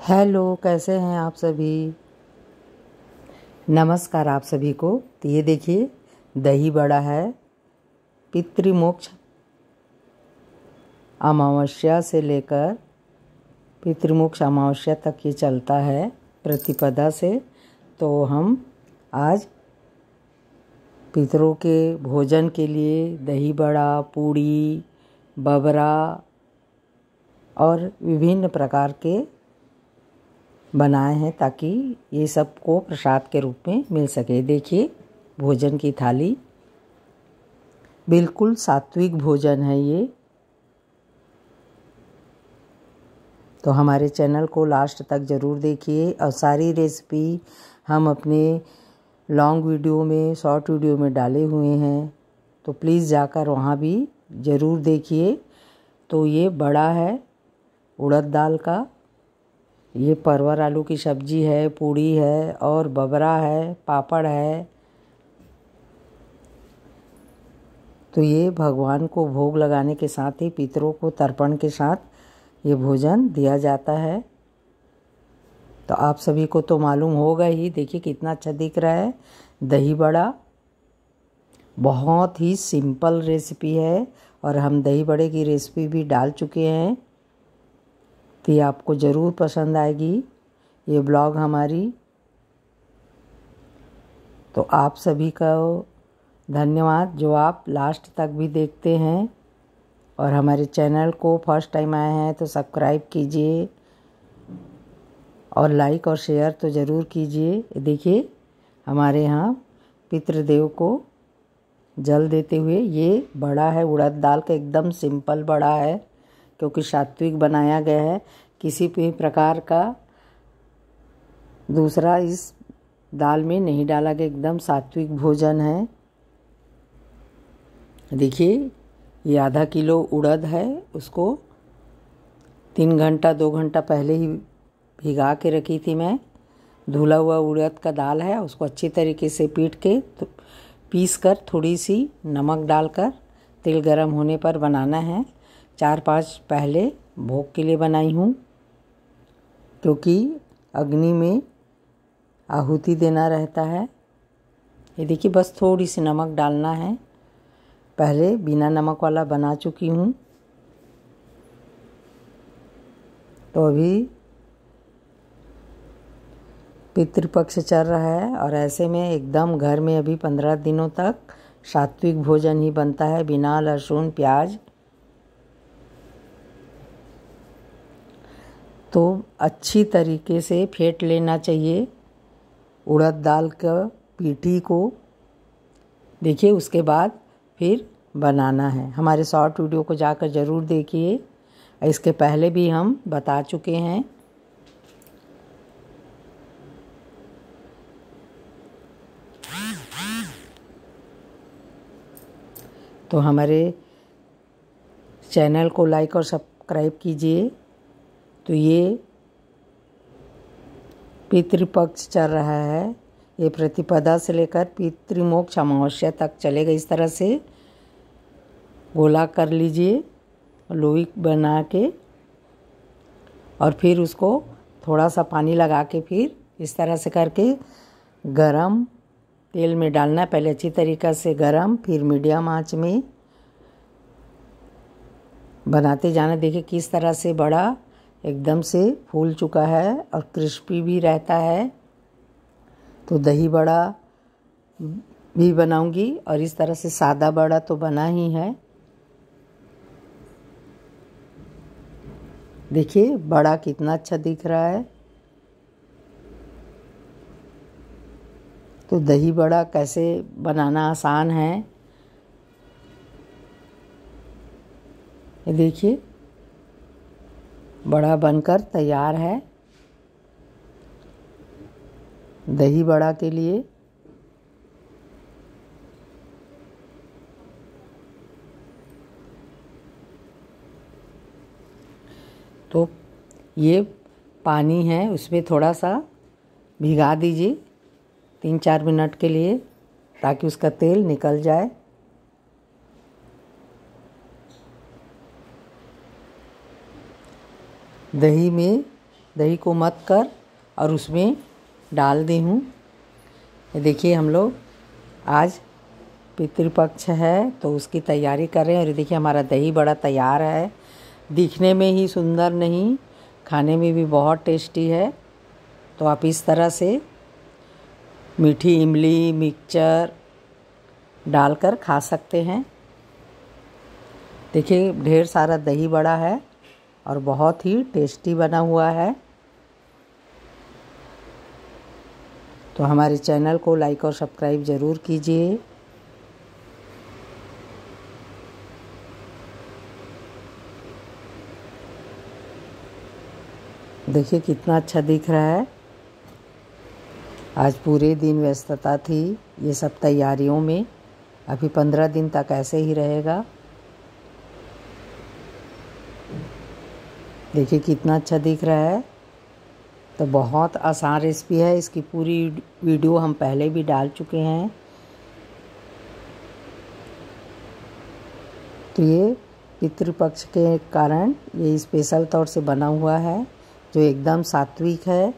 Hello, कैसे हैं आप सभी। नमस्कार आप सभी को। तो ये देखिए, दही बड़ा है। पितृमोक्ष अमावस्या से लेकर पितृमोक्ष अमावस्या तक ये चलता है प्रतिपदा से। तो हम आज पितरों के भोजन के लिए दही बड़ा, पूड़ी, बबरा और विभिन्न प्रकार के बनाए हैं ताकि ये सबको प्रसाद के रूप में मिल सके। देखिए, भोजन की थाली बिल्कुल सात्विक भोजन है ये। तो हमारे चैनल को लास्ट तक ज़रूर देखिए और सारी रेसिपी हम अपने लॉन्ग वीडियो में, शॉर्ट वीडियो में डाले हुए हैं, तो प्लीज़ जाकर वहाँ भी ज़रूर देखिए। तो ये बड़ा है उड़द दाल का, ये परवर आलू की सब्जी है, पूड़ी है और बबरा है, पापड़ है। तो ये भगवान को भोग लगाने के साथ ही पितरों को तर्पण के साथ ये भोजन दिया जाता है। तो आप सभी को तो मालूम होगा ही। देखिए कितना अच्छा दिख रहा है दही बड़ा। बहुत ही सिंपल रेसिपी है और हम दही बड़े की रेसिपी भी डाल चुके हैं, तो ये आपको ज़रूर पसंद आएगी ये ब्लॉग हमारी। तो आप सभी का धन्यवाद जो आप लास्ट तक भी देखते हैं और हमारे चैनल को फर्स्ट टाइम आए हैं तो सब्सक्राइब कीजिए और लाइक और शेयर तो ज़रूर कीजिए। देखिए हमारे यहाँ पितृदेव को जल देते हुए ये बड़ा है उड़द दाल का, एकदम सिंपल बड़ा है क्योंकि सात्विक बनाया गया है। किसी भी प्रकार का दूसरा इस दाल में नहीं डाला गया, एकदम सात्विक भोजन है। देखिए ये आधा किलो उड़द है, उसको 3 घंटा 2 घंटा पहले ही भिगा के रखी थी मैं। धुला हुआ उड़द का दाल है, उसको अच्छी तरीके से पीट के पीस कर थोड़ी सी नमक डालकर तेल गरम होने पर बनाना है। 4-5 पहले भोग के लिए बनाई हूँ क्योंकि अग्नि में आहुति देना रहता है। ये देखिए बस थोड़ी सी नमक डालना है। पहले बिना नमक वाला बना चुकी हूँ। तो अभी पितृपक्ष चल रहा है और ऐसे में एकदम घर में अभी 15 दिनों तक सात्विक भोजन ही बनता है बिना लहसुन प्याज। तो अच्छी तरीके से फेंट लेना चाहिए उड़द दाल का पीठी को। देखिए उसके बाद फिर बनाना है। हमारे शॉर्ट वीडियो को जाकर ज़रूर देखिए, इसके पहले भी हम बता चुके हैं। तो हमारे चैनल को लाइक और सब्सक्राइब कीजिए। तो ये पितृपक्ष चल रहा है, ये प्रतिपदा से लेकर पितृमोक्ष अमावस्या तक चलेगा। इस तरह से गोला कर लीजिए लोई बना के और फिर उसको थोड़ा सा पानी लगा के फिर इस तरह से करके गरम तेल में डालना है। पहले अच्छी तरीक़े से गरम, फिर मीडियम आंच में बनाते जाना। देखिए किस तरह से बड़ा एकदम से फूल चुका है और क्रिस्पी भी रहता है। तो दही बड़ा भी बनाऊंगी और इस तरह से सादा बड़ा तो बना ही है। देखिए बड़ा कितना अच्छा दिख रहा है। तो दही बड़ा कैसे बनाना आसान है, ये देखिए बड़ा बनकर तैयार है दही बड़ा के लिए। तो ये पानी है, उसमें थोड़ा सा भिगा दीजिए 3-4 मिनट के लिए ताकि उसका तेल निकल जाए। दही में दही को मथ कर और उसमें डाल दी हूँ। ये देखिए हम लोग आज पितृपक्ष है तो उसकी तैयारी कर रहे हैं। और ये देखिए हमारा दही बड़ा तैयार है। दिखने में ही सुंदर नहीं, खाने में भी बहुत टेस्टी है। तो आप इस तरह से मीठी इमली मिक्सचर डालकर खा सकते हैं। देखिए ढेर सारा दही बड़ा है और बहुत ही टेस्टी बना हुआ है। तो हमारे चैनल को लाइक और सब्सक्राइब ज़रूर कीजिए। देखिए कितना अच्छा दिख रहा है। आज पूरे दिन व्यस्तता थी ये सब तैयारियों में। अभी 15 दिन तक ऐसे ही रहेगा। देखिए कितना अच्छा दिख रहा है। तो बहुत आसान रेसिपी है। इसकी पूरी वीडियो हम पहले भी डाल चुके हैं। तो ये पितृपक्ष के कारण ये स्पेशल तौर से बना हुआ है जो एकदम सात्विक है।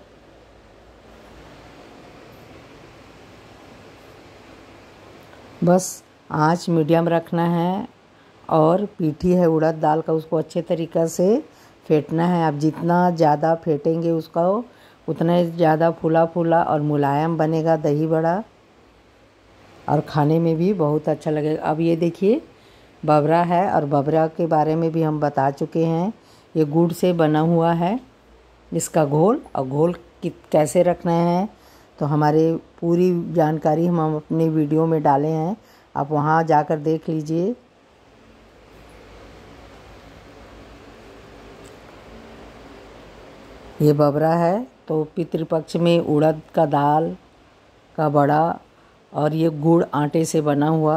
बस आंच मीडियम रखना है और पीठी है उड़द दाल का, उसको अच्छे तरीक़े से फेंटना है। आप जितना ज़्यादा फेंटेंगे उसका उतना ही ज़्यादा फूला फूला और मुलायम बनेगा दही बड़ा, और खाने में भी बहुत अच्छा लगेगा। अब ये देखिए बबरा है, और बबरा के बारे में भी हम बता चुके हैं। ये गुड़ से बना हुआ है इसका घोल, और घोल कैसे रखना है तो हमारे पूरी जानकारी हम अपने वीडियो में डाले हैं, आप वहाँ जाकर देख लीजिए। ये बबरा है तो पितृपक्ष में उड़द का दाल का बड़ा, और ये गुड़ आटे से बना हुआ,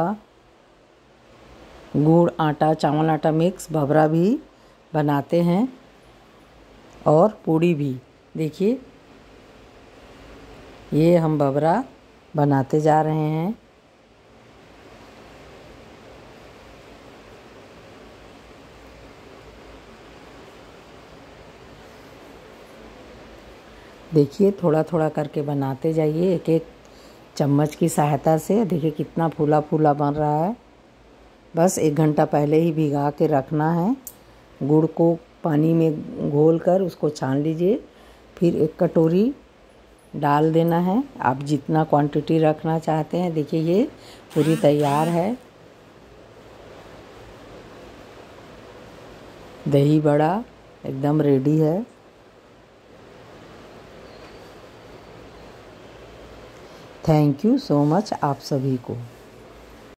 गुड़ आटा चावल आटा मिक्स बबरा भी बनाते हैं, और पूड़ी भी। देखिए ये हम बबरा बनाते जा रहे हैं। देखिए थोड़ा थोड़ा करके बनाते जाइए एक एक चम्मच की सहायता से। देखिए कितना फूला फूला बन रहा है। बस 1 घंटा पहले ही भिगा के रखना है। गुड़ को पानी में घोल कर उसको छान लीजिए, फिर 1 कटोरी डाल देना है। आप जितना क्वांटिटी रखना चाहते हैं। देखिए ये पूरी तैयार है। दही बड़ा एकदम रेडी है। थैंक यू सो मच आप सभी को।